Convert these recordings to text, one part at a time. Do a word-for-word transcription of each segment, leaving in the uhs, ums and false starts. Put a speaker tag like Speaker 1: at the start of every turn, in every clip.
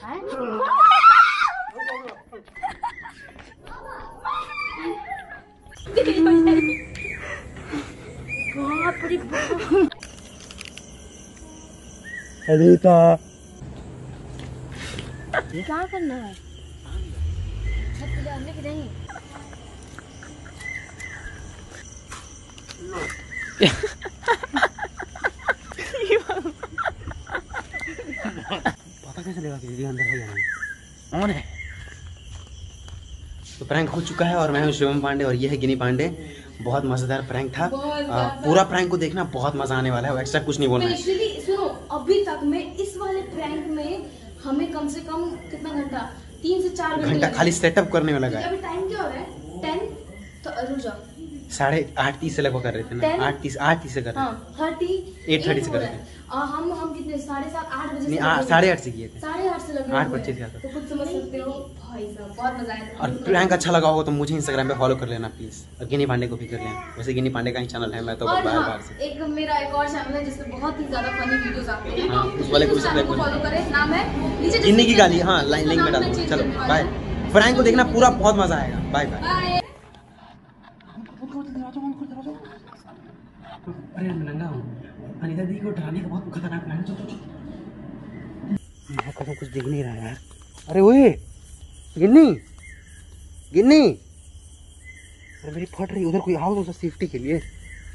Speaker 1: अनीता
Speaker 2: क्या करना है? छत पे जाने की नहीं।
Speaker 1: पता कैसे लगा कि दीदी अंदर है या नहीं? ऑन है। तो प्रैंक हो चुका है और मैं हूँ शिवम पांडे और ये है गिनी पांडे। बहुत मजेदार प्रैंक था। आ, पूरा प्रैंक को देखना, बहुत मजा आने वाला है। एक्स्ट्रा कुछ नहीं बोलना है।
Speaker 2: सुनो, अभी तक में इस वाले प्रैंक में हमें कम से कम कितना घंटा, तीन से चार
Speaker 1: घंटा खाली सेटअप करने में लगा है।
Speaker 2: अभी टाइम क्या हो रहा है? टेन तो रुक जाओ,
Speaker 1: साढ़े आठ तीस से लगभग कर रहे थे ना। आठ तीस आठ तीस से कर रहे थे।
Speaker 2: थर्टी
Speaker 1: एट थर्टी से कर रहे थे।
Speaker 2: हम हम कितने साढ़े सात आठ बजे
Speaker 1: नहीं, साढ़े आठ से किए थे।
Speaker 2: साढ़े आठ से लगे
Speaker 1: आठ पच्चीस का था।
Speaker 2: तो कुछ समझ सकते हो भाई साहब, बहुत मजा आया।
Speaker 1: और प्रैंक अच्छा लगा होगा तो मुझे इंस्टाग्राम पे फॉलो कर लेना प्लीज, और गिनी पांडे को भी कर लेना। वैसे गिनी पांडे का ही चैनल है, मैं तो बार बार से
Speaker 2: एक मेरा एक और चैनल है जिसमें बहुत ही ज्यादा फनी वीडियोस आते हैं।
Speaker 1: हाँ, उस वाले को भी सब्सक्राइब करो।
Speaker 2: फॉलो करें, नाम है नीचे
Speaker 1: गिन्नी की गाली। हाँ, लिंक में डाल दो। चलो बाय। प्रैंक को देखना पूरा, बहुत मजा आएगा। Bye bye. अरे मैं नंगा हूँ। अनीता दी को डराने का बहुत खतरनाक प्लान है। चलो चलो चलो। कुछ दिख नहीं रहा यार। अरे ओए गिन्नी, गिन्नी, अरे मेरी फट रही। उधर कोई आओ तो सेफ्टी के लिए।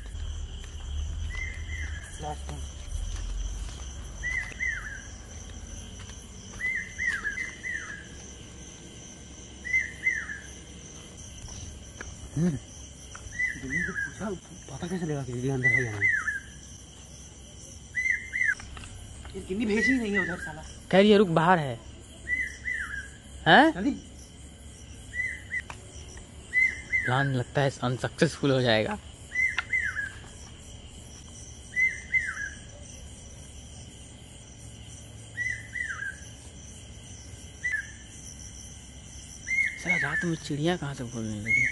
Speaker 1: हम्म गिन्नी से पूछा, पता कैसे लगा कि दीदी अंदर है या नहीं? ये गिन्नी भेजी ही नहीं है उधर साला।
Speaker 3: कह रही है रुक बाहर है। हैं? प्लान लगता है अनसक्सेसफुल हो जाएगा। साला रात में चिड़िया कहाँ से बोलने लगी?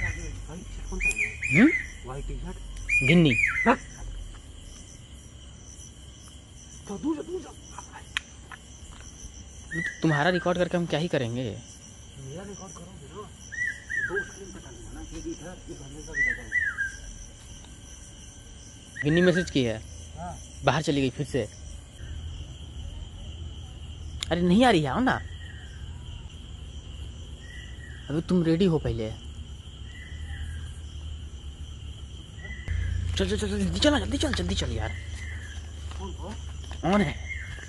Speaker 3: हम्म? गिन्नी। तुम्हारा रिकॉर्ड करके हम क्या ही करेंगे?
Speaker 1: मेरा रिकॉर्ड करोगे ना, दो स्क्रीन पे डालूंगा ना, एक इधर एक हमेशा भी डालूंगा।
Speaker 3: गिन्नी मैसेज की है।
Speaker 1: हाँ।
Speaker 3: बाहर चली गई फिर से। अरे नहीं आ रही है, आओ ना। अभी तुम रेडी हो पहले। चल चल चल जल्दी चल, जल्दी चल जल्दी चल यार। ऑन है।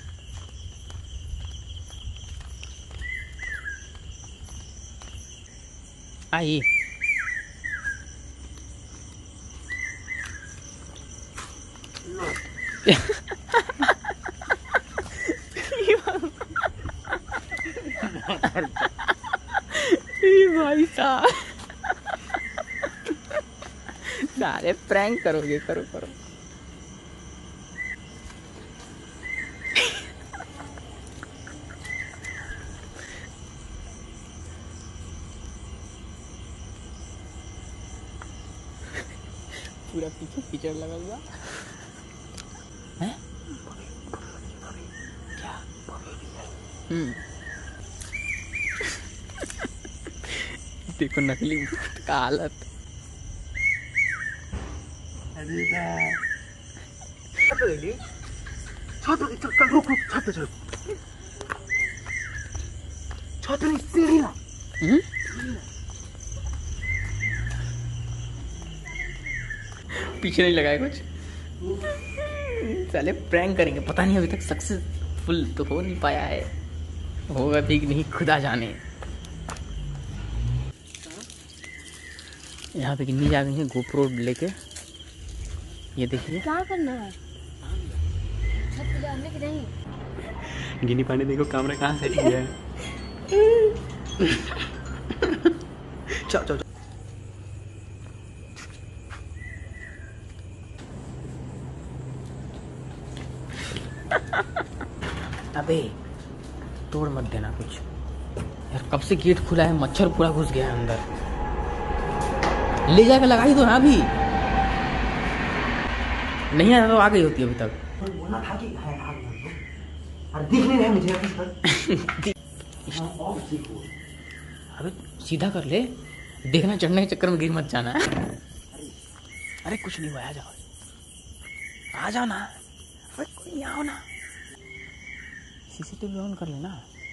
Speaker 3: आई। भाई साहब सारे प्रैंक करोगे, करो करो। पूरा पीछे कीचड़ लगा हुआ है। क्या? हम्म देखो नकली भूत का हालत।
Speaker 1: छत पे चल, रुक रुक, छत पे चल। छत नहीं, सीढ़ी ना।
Speaker 3: पीछे नहीं लगाया कुछ। साले प्रैंक करेंगे, पता नहीं अभी तक सक्सेसफुल तो हो नहीं पाया है। होगा भी नहीं खुदा जाने। यहाँ पे गिन्नी जा गई है गोप्रो लेके। ये देखिए
Speaker 2: क्या करना है? छत पे जाने की नहीं।
Speaker 1: गिनी पांडे देखो कैमरा कहाँ सेट किया है। चल चल।
Speaker 3: अबे तोड़ मत देना कुछ यार। कब से गेट खुला है, मच्छर पूरा घुस गया है अंदर। ले जाकर लगाई दो ना अभी। नहीं आया तो आ गई होती अभी तक।
Speaker 1: बोलना था कि है, अरे दिख नहीं रहा मुझे कुछ कर। ऑफ देखो।
Speaker 3: अबे सीधा कर ले, देखना चढ़ने के चक्कर में गिर मत जाना। अरे कुछ नहीं हुआ, आ जाओ आ जाओ ना। अरे कोई नहीं, आओ ना। सीसीटीवी ऑन कर लेना।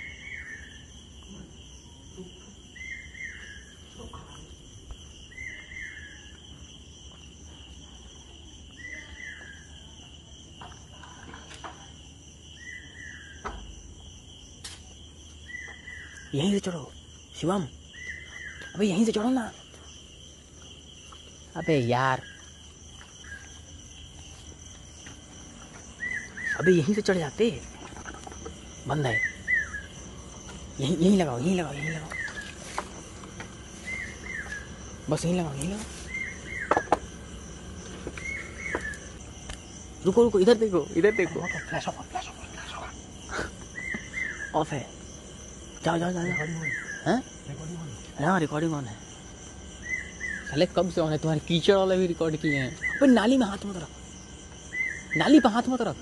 Speaker 3: यहीं से चढ़ो शिवम, अबे यहीं से चढ़ो ना। अबे यार, अबे यहीं से चढ़ जाते। बंद है, यहीं यहीं लगाओ, यहीं लगाओ, यहीं लगाओ, बस यहीं लगाओ, यहीं लगाओ। रुको रुको, इधर देखो, इधर देखो।
Speaker 1: Flash off flash off flash off
Speaker 3: off है। जाओ जाओ जाओ जाओ। हैं? हाँ रिकॉर्डिंग ऑन है। साले कब से ऑन है? तुम्हारे कीचड़ वाले भी रिकॉर्ड किए हैं। पर नाली में हाथ मत रख, नाली पे हाथ मत रख।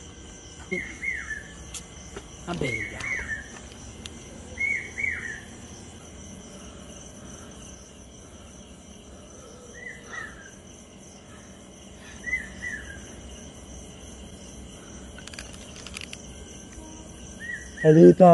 Speaker 3: अबे यार,
Speaker 1: अनीता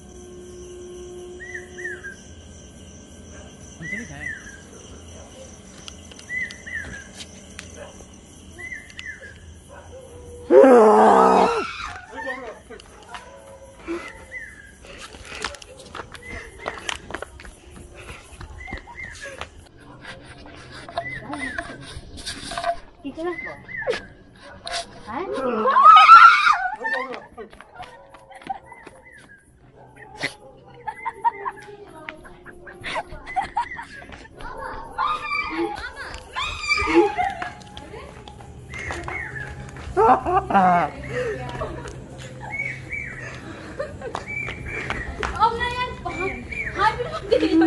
Speaker 2: अब ना यार, हाथ भी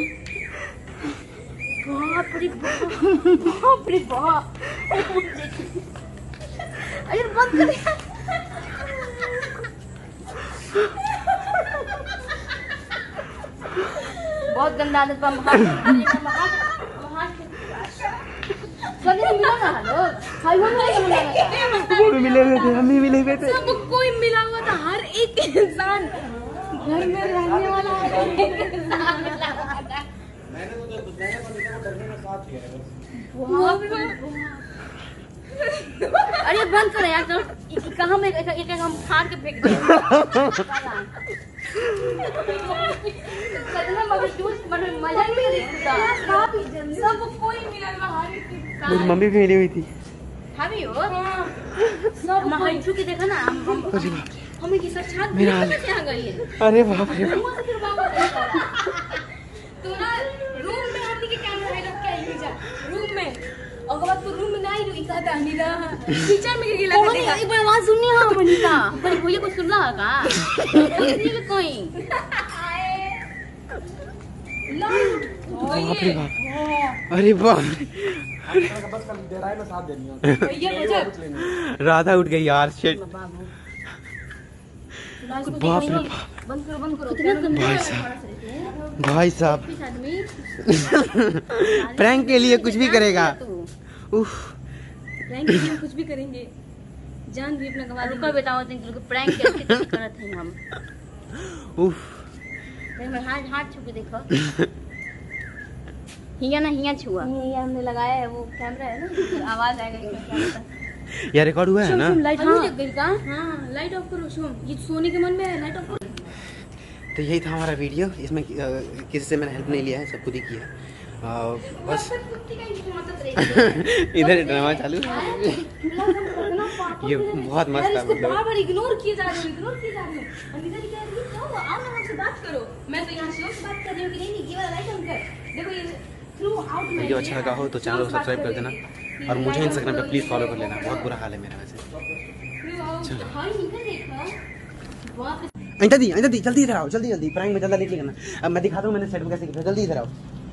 Speaker 2: बाप रे बाप रे बाप। अरे बंद कर यार। बहुत गंदा आदत पर मिला ना। हेलो भाई, वो
Speaker 1: वो भी मिले हुए थे, हम भी मिले हुए थे।
Speaker 2: सब कोई मिला हुआ था, हर एक इंसान घर में रहने वाला हर एक इंसान मिला हुआ था। मैंने तो बताया करने में साथ किया है बस। अरे बंद कर यार, तो कहां में एक एक हम फाड़ के फेंक दें। सदमा मगर जूस मतलब मजा नहीं दिखता। सब कोई मिला हुआ, हर एक इंसान।
Speaker 1: मेरी मम्मी भी मिली हुई थी।
Speaker 2: भाभी हो सब महजू के देखा ना। हम हम हमें की सब छात मेरा आ गई है।
Speaker 1: अरे बाप रे
Speaker 2: तो ना रूम में हमनी के कैमरा है क्या यूज रूम में, और बाद तो रूम में नहीं रही कहता हनी ना किचन में गिर लगा देखा। एक बार आवाज सुननी हां बनीता पर भैया कुछ सुन रहा का नहीं में कोई।
Speaker 1: बाप रे बाप, अरे बाप
Speaker 4: बस कल डेराई में साथ देनी है
Speaker 2: भैया मुझे
Speaker 1: राधा उठ गई यार। शिट
Speaker 2: बाप रे बाप, बंद करो बंद करो। कितना गंदा
Speaker 1: भाई साहब, भाई साहब प्रैंक के लिए कुछ भी करेगा। उफ,
Speaker 2: प्रैंक के लिए कुछ भी करेंगे, जान भी अपना गवा। रुको बेटा, वो दिन प्रैंक कैसे करत हैं हम।
Speaker 1: उफ,
Speaker 2: मैं हाथ हाथ छू के देखो। हिया ना हिया छुआ, हिया हमने लगाया है, वो कैमरा है ना, आवाज आएगा इसमें।
Speaker 1: यार रिकॉर्ड हुआ है ना।
Speaker 2: लाइट हाँ लग गई का। हाँ लाइट ऑफ करो शुम, ये सोने के मन में है, लाइट ऑफ करो।
Speaker 1: तो यही था हमारा वीडियो। इसमें किसी से मैंने हेल्प नहीं लिया है, सब खुद ही किया। आ, बस इधर ड्रामा चालू। ये बहुत मस्त है, मतलब
Speaker 2: बार बार इग्नोर किए जा रहे हो, इग्नोर किए जा रहे हो। और इधर क्या है, क्या हुआ? आओ ना हमसे बात करो। मैं तो यहाँ शिव से बात कर रही हूँ कि नहीं, ये वाला लाइट ऑन कर। देखो ये थ्रू आउट में
Speaker 1: वीडियो अच्छा लगा हो तो चैनल को सब्सक्राइब कर देना, और मुझे इंस्टाग्राम पे प्लीज़ फॉलो कर लेना। बहुत बुरा हाल है मेरा वैसे। अंता दी अंता दी जल्दी इधर आओ, जल्दी जल्दी प्रैंक में जल्दी निकल करना। अब मैं दिखाता हूँ मैंने सेट में कैसे किया। जल्दी इधर आओ,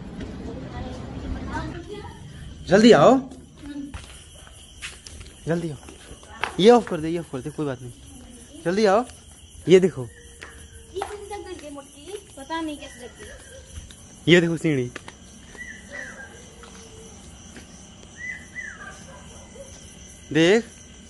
Speaker 1: जल्दी आओ, जल्दी आओ। ये ऑफ कर दे, ये ऑफ कर दे, कोई बात नहीं, जल्दी आओ। ये देखो,
Speaker 2: ये कैसे जग गई मुटकी, पता नहीं कैसे जग गई।
Speaker 1: ये देखो सीढ़ी, देख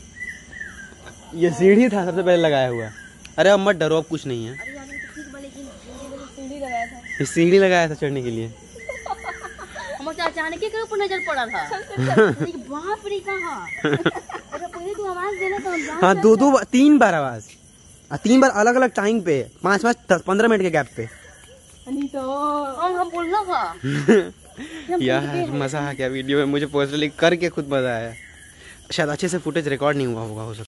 Speaker 1: ये सीढ़ी था सबसे पहले लगाया हुआ। अरे अब मत डरो, अब कुछ नहीं है।
Speaker 2: अरे यार ये तो ठीक बोले कि सीढ़ी लगाया था।
Speaker 1: ये सीढ़ी लगाया था चढ़ने के लिए।
Speaker 2: हम तो अचानक ही ऊपर नजर पड़ा था। अरे बाप रे कहाँ। अरे पहले तू आवाज देना तो हम जान
Speaker 1: हाँ दो दो बार, तीन बार आवाज, आ, तीन बार अलग अलग टाइम पे, पाँच पाँच दस पंद्रह मिनट के गैप पे।
Speaker 2: तो हम हम बोलना था।
Speaker 1: यार मजा आ गया वीडियो में, मुझे पर्सनली करके खुद मजा आया। शायद अच्छे से फुटेज रिकॉर्ड नहीं हुआ होगा, हो सकता है।